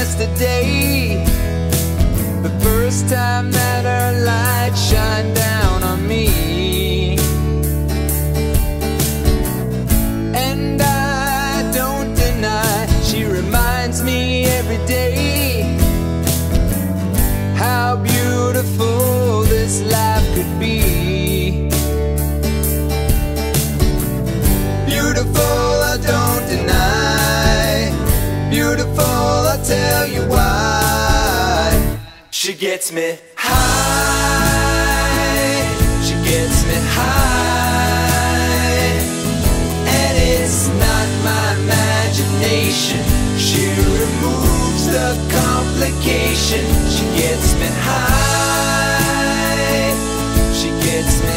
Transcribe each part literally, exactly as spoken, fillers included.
yesterday, the first time that her light shined down on me. And I don't deny, she reminds me every day how beautiful this life could be. Beautiful, I don't deny. Beautiful, I'll tell you why. She gets me high. She gets me high. And it's not my imagination. She removes the complication. She gets me high. She gets me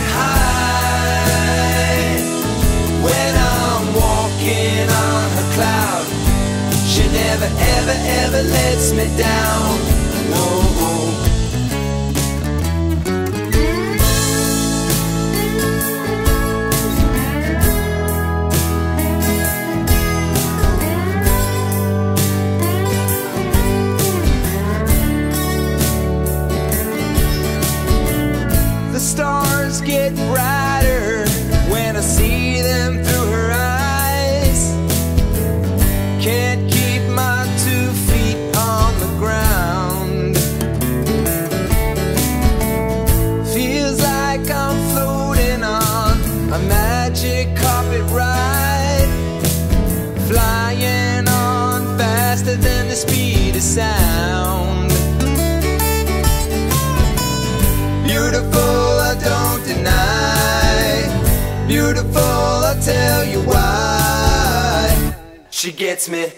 high. When I'm walking on her cloud, she never, ever, ever lets me down. Whoa, whoa. The stars get brighter when I see them through her eyes. Can't keep my two feet on the ground. Feels like I'm floating on a magic carpet ride, flying on faster than the speed of sound. Beautiful, I don't deny. Beautiful, I'll tell you why. She gets me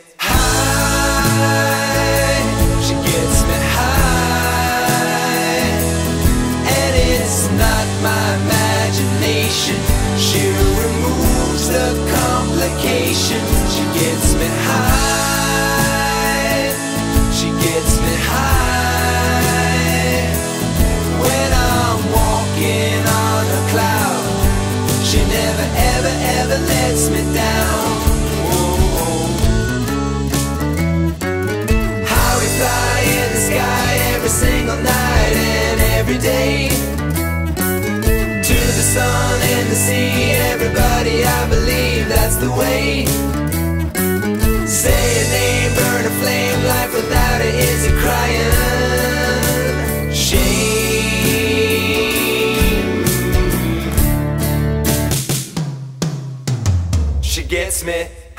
high. She gets me high. And it's not my imagination. She removes the complication. She gets me high. She gets me high. When I'm walking on a cloud, she never, ever, ever lets me down. Whoa. How we fly in the sky every single night and every day, to the sun and the sea, everybody, I believe that's the way. Say a name, burn a flame, life without it is a crying shame. She gets me